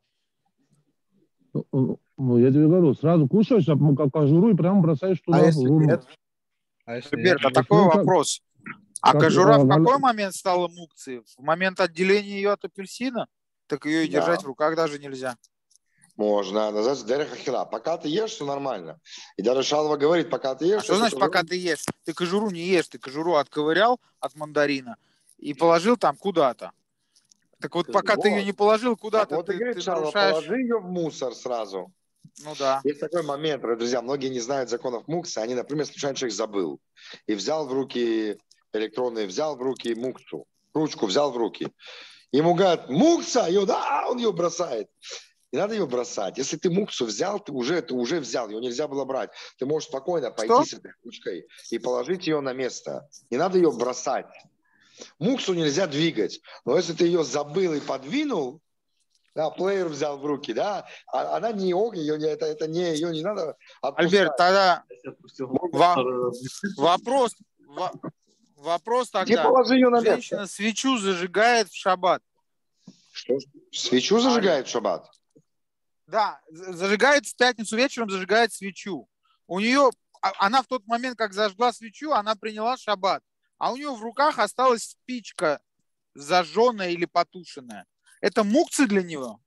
Ну, я тебе говорю, сразу кушаешь, а кожуру и прямо бросаешь туда. А если в урну. нет? А если Альберт, нет? а такой Ну, как- вопрос. А как, кожура а, в какой Галя- момент стала мукцией? В момент отделения ее от апельсина? Так ее и Да. держать в руках даже нельзя. Можно. Называется дерех ахила. Пока ты ешь, все нормально. И даже Шалва говорит, пока ты ешь... А что значит, эту пока кожуру- ты ешь? Ты кожуру не ешь, ты кожуру отковырял от мандарина и положил там куда-то. Так вот, пока ты ее Вот. не положил Так куда-то, вот и ты, говорит ты Шалва, нарушаешь... положи ее в мусор сразу. Ну да. Есть такой момент, друзья, многие не знают законов муксы. Они, например, случайно человек забыл и взял в руки электронные, взял в руки муксу, ручку взял в руки. Ему говорят, мукса, и он, а, он ее бросает. Не надо ее бросать. Если ты муксу взял, ты уже, ты уже взял, ее нельзя было брать. Ты можешь спокойно пойти Что? с этой ручкой и положить ее на место. Не надо ее бросать. Муксу нельзя двигать. Но если ты ее забыл и подвинул, да, плеер взял в руки, да, а, она не ог, ее не, это, это не, ее не надо отпускать. Альберт, тогда Если отпустил Во- мусор, вопрос, во- вопрос Где тогда. положи ее на Женщина место? свечу зажигает в шаббат. Что? Свечу зажигает в шаббат? Да, з- зажигает в пятницу вечером, зажигает свечу. У нее, а- она в тот момент, как зажгла свечу, она приняла шаббат. А у нее в руках осталась спичка зажженная или потушенная. Это мукцы для него?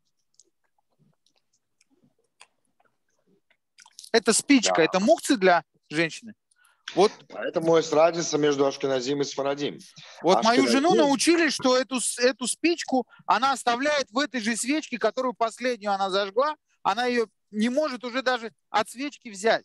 Это спичка, Да. это мукцы для женщины? Вот, Поэтому есть разница между Ашкеназим и Сфарадим. вот мою Ашкеназим- жену научили, что эту, с- эту спичку она оставляет в этой же свечке, которую последнюю она зажгла. Она ее не может уже даже от свечки взять.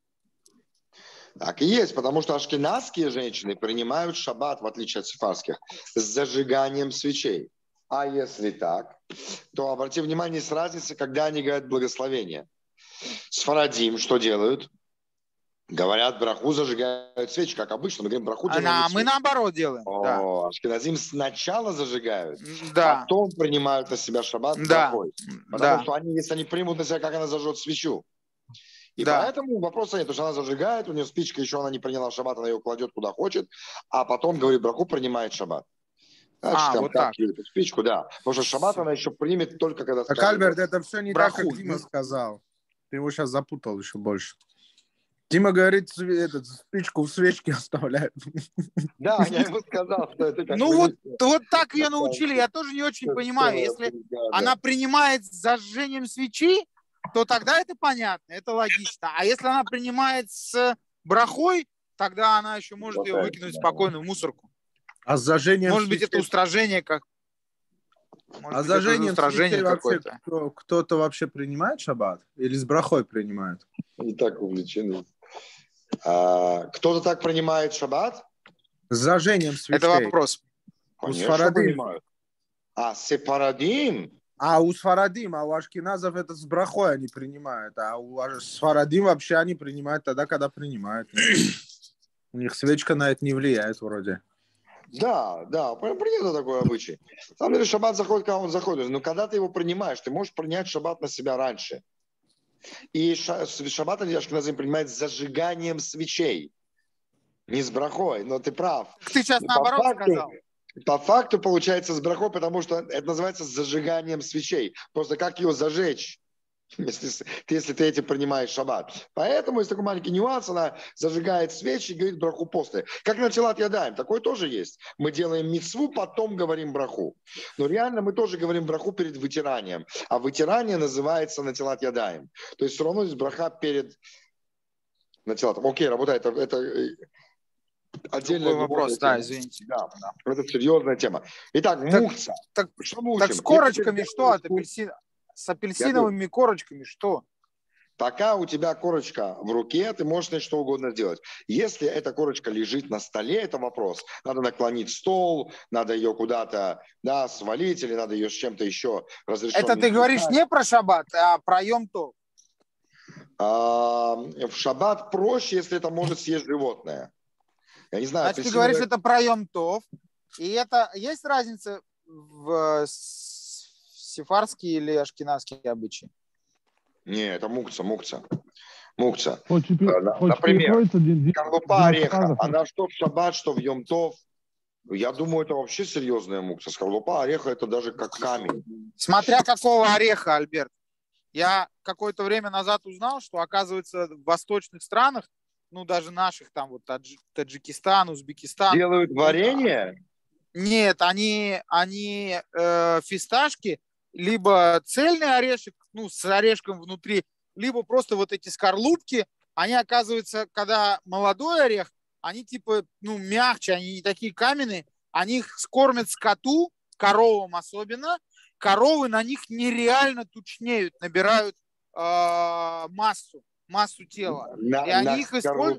Так и есть, потому что ашкеназские женщины принимают шаббат, в отличие от сефарских, с зажиганием свечей. А если так, то обрати внимание, есть разница, когда они говорят благословение. Сфарадим что делают? Говорят браху, зажигают свечи, как обычно. Мы говорим браху, делаем Она, не мы свечи. наоборот делаем. Да. О, ашкеназим сначала зажигают, Да. потом принимают на себя шаббат с Да. брахой. Потому Да. что они, если они примут на себя, как она зажжет свечу. И Да. поэтому вопроса нет, потому что она зажигает, у нее спичка еще она не приняла шаббат, она ее кладет куда хочет, а потом, говорит браху, принимает шаббат. Значит, А, там вот как так. ее, эту спичку, да. Потому что шаббат она еще примет только когда Так, скажет. Альберт, это все не Браху. так, как Дима сказал. Ты его сейчас запутал еще больше. Дима говорит, све- этот, спичку в свечке оставляет. Да, я ему сказал, что это как Ну вы вот, не- вот так ее как научили, я тоже не очень как понимаю. целая Если бригада. она принимает с зажжением свечи, то тогда это понятно, это логично. А если она принимает с брахой, тогда она еще может ее Хватает, выкинуть да. спокойно в мусорку. А с зажжением Может быть, это свечей- устражение как. Может А быть, с зажжением это устражение свечей вообще какое-то. кто- кто-то вообще принимает шаббат? Или с брахой принимает? Не так увлечены. А, кто-то так принимает шаббат? С зажжением свечей. Это вопрос. Конечно, Сфарадим. принимают. А сепарадим? А у Сфарадим, а у Ашкеназов это с брахой они принимают. А у Аш- Сфарадим вообще они принимают тогда, когда принимают. У них свечка на это не влияет вроде. Да, да, при- принято такой обычай. На самом деле шаббат заходит, когда он заходит. Но когда ты его принимаешь, ты можешь принять шаббат на себя раньше. И ша- с- шаббат Ашкеназим принимает с зажиганием свечей. Не с брахой, но ты прав. Ты сейчас Ну, по наоборот факту- сказал. По факту получается с брахой, потому что это называется зажиганием свечей. Просто как ее зажечь, если, если ты этим принимаешь шаббат. Поэтому есть такой маленький нюанс, она зажигает свечи и говорит браху после. Как на Тилат Ядаим, такое тоже есть. Мы делаем мицву, потом говорим браху. Но реально мы тоже говорим браху перед вытиранием. А вытирание называется на Тилат Ядаим. То есть все равно здесь браха перед на Тилатом. Окей, работает. Это, это отдельный вопрос, да, извините. Да, это серьезная тема. Итак, так, мухца. Так, что мы учим? Так с корочками что от апельсина? С апельсиновыми корочками что? Пока у тебя корочка в руке, ты можешь на что угодно сделать. Если эта корочка лежит на столе, это вопрос. Надо наклонить стол, надо ее куда-то, да, свалить, или надо ее с чем-то еще разрешить. Это ты говоришь не про шаббат, а про Йом-Тов. А, в шаббат проще, если это может съесть животное. Я не знаю. Значит, ты говоришь, это про Йом-Тов. И это есть разница в сефардские или ашкеназские обычаи? Не, это мукца, мукца. Мукца. Хоть, Например, скорлупа ореха, она что в шаббат, что в Йом-Тов. Я думаю, это вообще серьезная мукца. Скорлупа ореха это даже как камень. Смотря какого ореха, Альберт. Я какое-то время назад узнал, что, оказывается, в восточных странах, ну, даже наших, там, вот, Тадж... Таджикистан, Узбекистан. Делают варенье? Нет, они, они э, фисташки, либо цельный орешек, ну, с орешком внутри, либо просто вот эти скорлупки, они, оказывается, когда молодой орех, они типа, ну, мягче, они не такие каменные, они их скормят скоту, коровам особенно, коровы на них нереально тучнеют, набирают э, массу, массу тела. На, и они на их используют.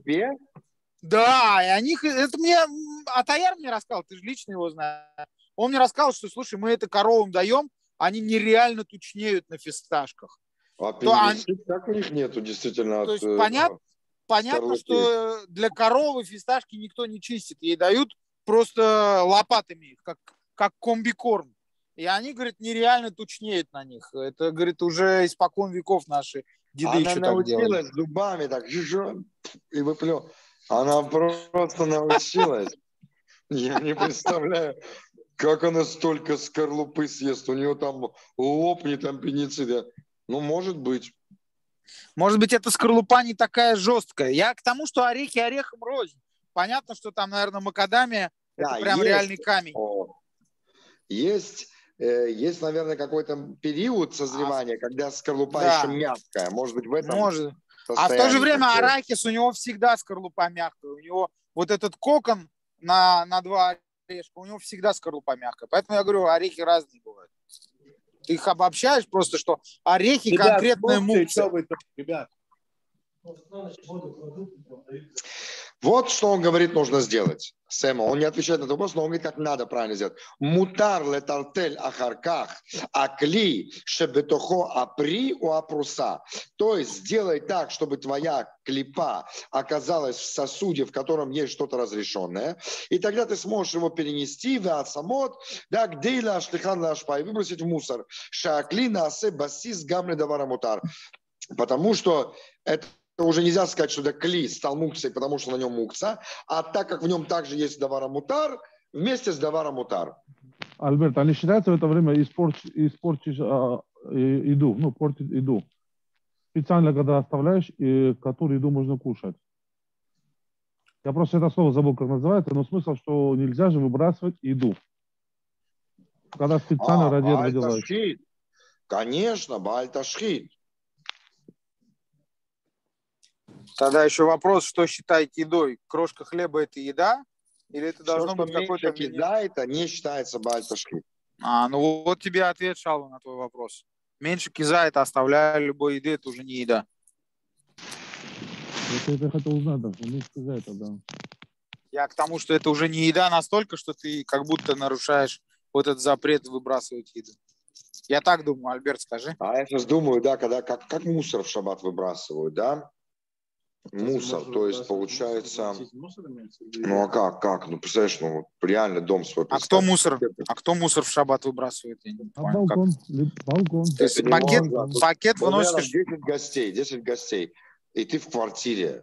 Да, и они их, это мне, Атаяр мне рассказал, ты же лично его знаешь. Он мне рассказал, что, слушай, мы это коровам даем, они нереально тучнеют на фисташках. А перевести так у них нету, действительно. То от, есть понят, понятно, скорлупы. что для коровы фисташки никто не чистит. Ей дают просто лопатами их, как, как комбикорм. И они, говорит, нереально тучнеют на них. Это, говорит, уже испокон веков наши деды Она еще так делали. научилась зубами так и выплю. Она просто научилась. Я не представляю, как она столько скорлупы съест. У нее там лопнет аппендицит. Ну, может быть. Может быть, эта скорлупа не такая жесткая. Я к тому, что орехи орехом рознь. Понятно, что там, наверное, макадамия – это Да, прям есть. реальный камень. О, есть, э, есть, наверное, какой-то период созревания, а, когда скорлупа да. еще мягкая. Может быть, в этом Может. А в то же время такое. Арахис, у него всегда скорлупа мягкая. У него вот этот кокон на, на два орешка, у него всегда скорлупа мягкая. Поэтому я говорю, орехи разные бывают. Ты их обобщаешь просто, что орехи ребят, конкретная мукция. Ребят. Вот что он говорит, нужно сделать. Сэма, он не отвечает на этот вопрос, но он говорит, как надо правильно сделать. Мутар летартель ахарках, акли шебетохо апри у апруса. То есть сделай так, чтобы твоя клипа оказалась в сосуде, в котором есть что-то разрешенное, и тогда ты сможешь его перенести в ацамот, да, где ла ашлихан ла ашпа, и выбросить в мусор. Шаакли наасе басис гамле давара мутар. Потому что это уже нельзя сказать, что это кли стал мукцией, потому что на нем мукца, а так как в нем также есть давара мутар, вместе с давара мутар. Альберт, а не считается в это время испортишь, испортишь а, еду, ну, портить еду? Специально, когда оставляешь, и которую еду можно кушать. Я просто это слово забыл, как называется, но смысл, что нельзя же выбрасывать еду. Когда специально а, ради этого делаешь. Конечно, бааль-ташхит. Тогда еще вопрос, что считать едой? Крошка хлеба – это еда? Или это должно Все, быть какой-то... еда, это не считается бааль-ташхит. А, ну вот тебе ответ, Шалва, на твой вопрос. Меньше киза – это оставляя любой еды, это уже не еда. Это я хотел узнать, да, меньше киза это, да. Я к тому, что это уже не еда настолько, что ты как будто нарушаешь вот этот запрет выбрасывать еду. Я так думаю, Альберт, скажи. А я сейчас думаю, да, когда как, как мусор в шаббат выбрасывают, да? Мусор, то есть получается, ну а как, как, ну представляешь, ну реально дом свой. А кто мусор, а кто мусор в шаббат выбрасывает? Я не а понял, балкон, как... балкон. То есть пакет, пакет выносишь? десять гостей, десять гостей, и ты в квартире,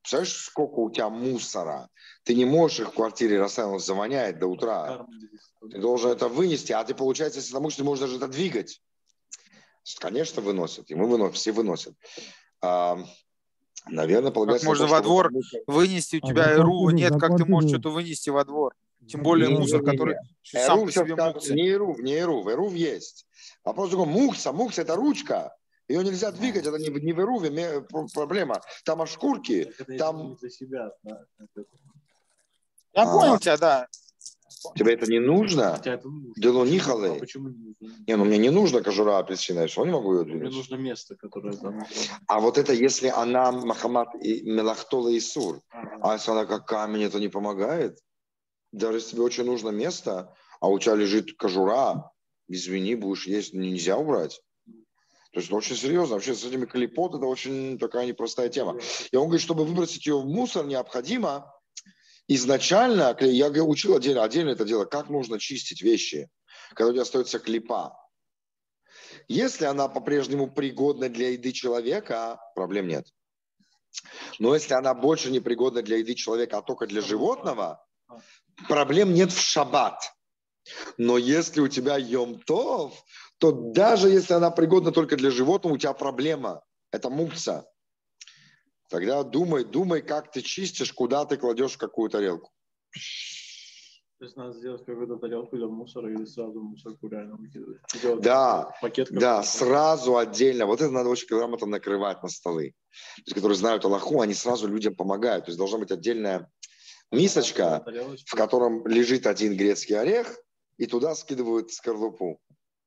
Представляешь, сколько у тебя мусора? Ты не можешь их в квартире расставить, он завоняет до утра. Ты должен это вынести, а ты, получается, если потому что ты можешь даже это двигать. Конечно, выносят, и мы выносим, все выносят. А, наверное, Как полагается, можно то, во что двор вот это вынести? У А тебя за эрува квартиру, нет, за как ты можешь квартиру. что-то вынести во двор? Тем За более квартиру. мусор, который Не-не-не. сам Эрув по сейчас себе скажет, мукция. не Эрув, не Эрув. Эрув есть. Вопрос другой. Мукса. Мукса – это ручка. Ее нельзя двигать. Это не, не в Эруве ме- про- проблема. Там аж шкурки. Так это Там... не для себя. Да? Это- Я А, понял тебя, да. тебе это не нужно? Хотя это нужно. Дело Почему? нихалы. А почему не нужно? Не, ну мне не нужно кожура апельсина. Я что, не могу ее Мне двигать? нужно место, которое там. А вот это если она Махамад и Мелахтола и Сур. Ага. А если она как камень, это не помогает? Даже если тебе очень нужно место, а у тебя лежит кожура, извини, будешь есть, нельзя убрать. То есть это очень серьезно. Вообще с этими клепот это очень такая непростая тема. И он говорит, чтобы выбросить ее в мусор, необходимо изначально, я учил отдельно, отдельно это дело, как нужно чистить вещи, когда у тебя остается клепа. Если она по-прежнему пригодна для еды человека, проблем нет. Но если она больше не пригодна для еды человека, а только для животного, проблем нет в шаббат. Но если у тебя йом-тов, то даже если она пригодна только для животного, у тебя проблема. Это мукца. Тогда думай, думай, как ты чистишь, куда ты кладешь в какую тарелку. То есть надо сделать какую-то тарелку для мусора или сразу мусорку реально выкидывать? Делать Да, пакет да, какой-то. сразу отдельно. Вот это надо очень грамотно накрывать на столы. То есть, которые знают Аллаху, они сразу людям помогают. То есть должна быть отдельная мисочка, в котором лежит один грецкий орех, и туда скидывают скорлупу.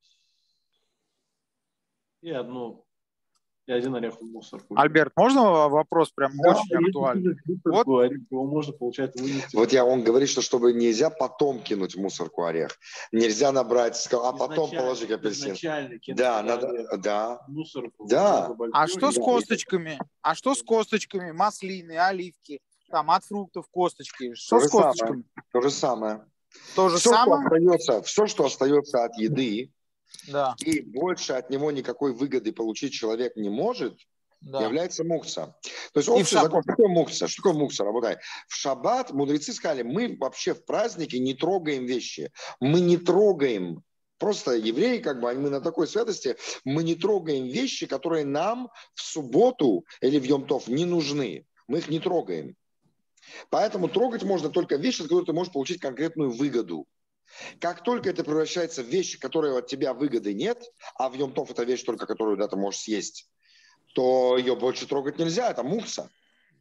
И одну, и один орех в мусорку. Альберт, можно вопрос прям Да, очень актуальный? Вот. Вот. Его можно, получается, вынести. Вот я, он говорит, что чтобы нельзя потом кинуть в мусорку орех. Нельзя набрать, а потом положить апельсин. Да, надо, да. Мусорку. Да. А что с Да. косточками? А что с косточками? Маслины, оливки, там от фруктов косточки. Что То с же самое. косточками? То же самое. То же Все, что самое? остается, все, что остается от еды, Да, и больше от него никакой выгоды получить человек не может, да. является мукса. То есть И в общий шаббат. закон, что такое мукса? Что такое мукса? Работай. В шаббат мудрецы сказали, мы вообще в празднике не трогаем вещи. Мы не трогаем. Просто евреи, как бы, мы на такой святости, мы не трогаем вещи, которые нам в субботу или в Йом-Тов не нужны. Мы их не трогаем. Поэтому трогать можно только вещи, от которых ты можешь получить конкретную выгоду. Как только это превращается в вещи, которые от тебя выгоды нет, а в Йом-Тов это вещь только, которую да, ты можешь съесть, то ее больше трогать нельзя, это мукса.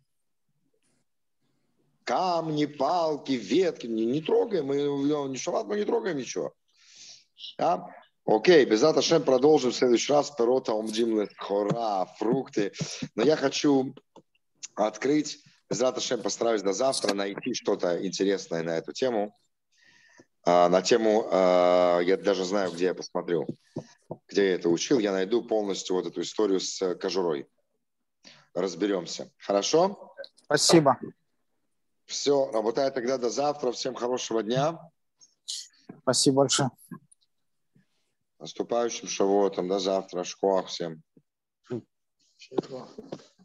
Камни, палки, ветки, не, не трогаем, мы не шаббат, мы не трогаем ничего. Да? Окей, Безат Ашем продолжим в следующий раз. Пирота, омдим, хора, фрукты. Но я хочу открыть, Безат Ашем постараюсь до завтра найти что-то интересное на эту тему. А, на тему, а, я даже знаю, где я посмотрю, где я это учил. Я найду полностью вот эту историю с кожурой. Разберемся. Хорошо? Спасибо. Все, работай тогда до завтра. Всем хорошего дня. Спасибо большое. Наступающим шавуотом. До завтра. Шкоах всем. Спасибо.